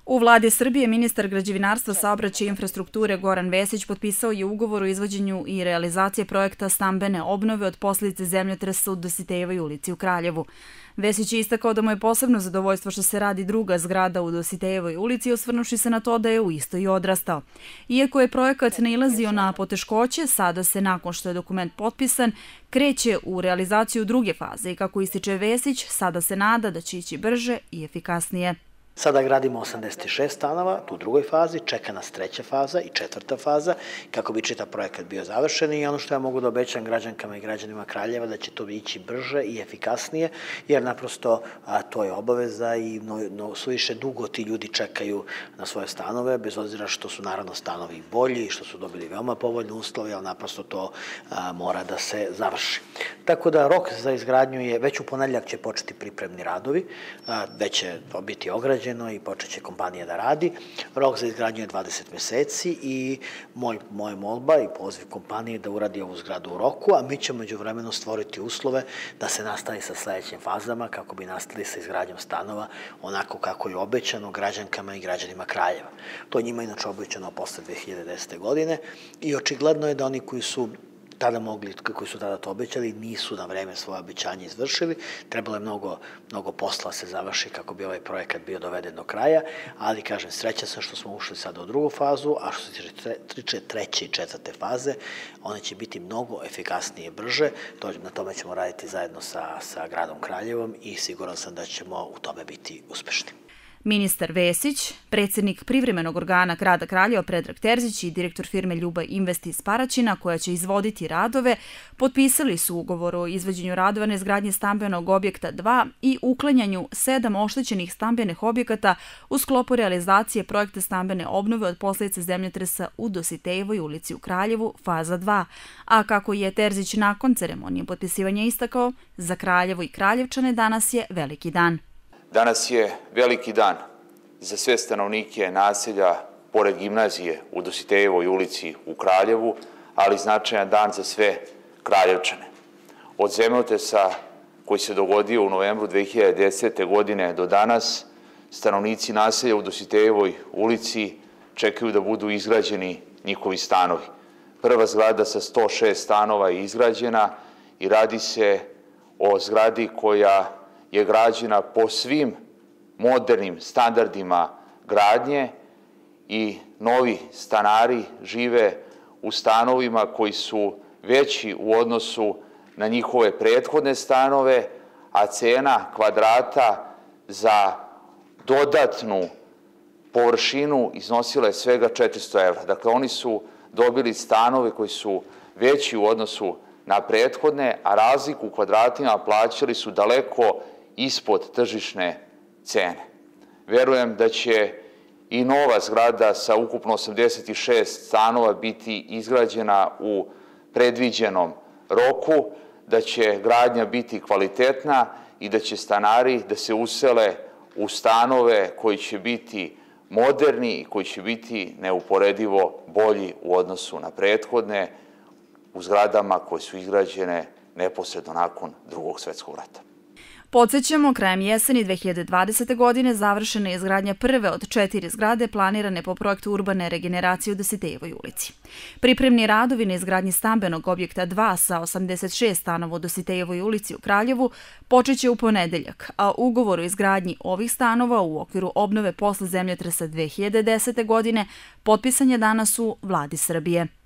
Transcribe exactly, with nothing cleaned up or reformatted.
U vladi Srbije ministar građevinarstva, saobraćaja i infrastrukture Goran Vesić potpisao je ugovor o izvođenju i realizacije projekta stambene obnove od posljedice zemljotresa u Dositejevoj ulici u Kraljevu. Vesić je istakao da mu je posebno zadovoljstvo što se radi druga zgrada u Dositejevoj ulici, osvrnuši se na to da je u istoj i odrastao. Iako je projekat nailazio na poteškoće, sada se, nakon što je dokument potpisan, kreće u realizaciju druge faze i, kako ističe Vesić, sada se nada da će ići brže i efikasnije. Sada gradimo osamdeset šest stanova u drugoj fazi, čeka nas treća faza i četvrta faza kako bi čitav projekat bio završen, i ono što ja mogu da obećam građankama i građanima Kraljeva da će to ići brže i efikasnije, jer naprosto a, to je obaveza i no, no, suviše dugo ti ljudi čekaju na svoje stanove, bez obzira što su naravno stanovi bolji i što su dobili veoma povoljne uslove, ali naprosto to a, mora da se završi. Tako da rok za izgradnju je, već u ponedeljak će početi pripremni radovi, a, već će biti ograđen i počet će kompanija da radi. Rok za izgradnju je dvadeset meseci i moj, moja molba i poziv kompanije da uradi ovu zgradu u roku, a mi ćemo međuvremeno stvoriti uslove da se nastavi sa sledećim fazama kako bi nastavili sa izgradnjom stanova onako kako je obećano građankama i građanima Kraljeva. To je njima inače obećano posle dve hiljade desete. godine i očigledno je da oni koji su tada mogli, koji su tada to obećali, nisu na vreme svoje obećanje izvršili. Trebalo je mnogo, mnogo posla se završi kako bi ovaj projekat bio doveden do kraja, ali, kažem, sreća sam što smo ušli sada u drugu fazu, a što se tiče treće i četvrte faze, one će biti mnogo efikasnije i brže. To, na tome ćemo raditi zajedno sa, sa gradom Kraljevom i siguran sam da ćemo u tome biti uspešni. Ministar Vesić, predsjednik privremenog organa grada Kraljeva Predrag Terzić i direktor firme Ljuba Invest iz Paraćina, koja će izvoditi radove, potpisali su ugovor o izvođenju radova na izgradnji stambenog objekta dva i uklanjanju sedam oštećenih stambenih objekata u sklopu realizacije projekta stambene obnove od posljedice zemljotresa u Dositejevoj ulici u Kraljevu, faza dva. A kako je Terzić nakon ceremonije potpisivanja istakao, za Kraljevo i Kraljevčane danas je veliki dan. Danas je veliki dan za sve stanovnike naselja pored gimnazije u Dositejevoj ulici u Kraljevu, ali značajan dan za sve Kraljevčane. Od zemljotresa koji se dogodio u novembru dve hiljade desete. godine do danas, stanovnici naselja u Dositejevoj ulici čekaju da budu izgrađeni njihovi stanovi. Prva zgrada sa sto šest stanova je izgrađena i radi se o zgradi koja je građena po svim modernim standardima gradnje i novi stanari žive u stanovima koji su veći u odnosu na njihove prethodne stanove, a cena kvadrata za dodatnu površinu iznosila je svega četiristo evra. Dakle, oni su dobili stanove koji su veći u odnosu na prethodne, a razliku u kvadratima plaćali su daleko ispod tržišne cene. Verujem da će i nova zgrada sa ukupno osamdeset šest stanova biti izgrađena u predviđenom roku, da će gradnja biti kvalitetna i da će stanari da se usele u stanove koji će biti moderni i koji će biti neuporedivo bolji u odnosu na prethodne u zgradama koje su izgrađene neposredno nakon Drugog svjetskog rata. Podsećamo, krajem jeseni dve hiljade dvadesete. godine završena je izgradnja prve od četiri zgrade planirane po projektu urbane regeneracije u Dositejevoj ulici. Pripremni radovi na izgradnji stambenog objekta dva sa osamdeset šest stanova u Dositejevoj ulici u Kraljevu počeće u ponedeljak, a ugovor o izgradnji ovih stanova u okviru obnove posle zemljotresa dve hiljade desete. godine potpisan je danas u vladi Srbije.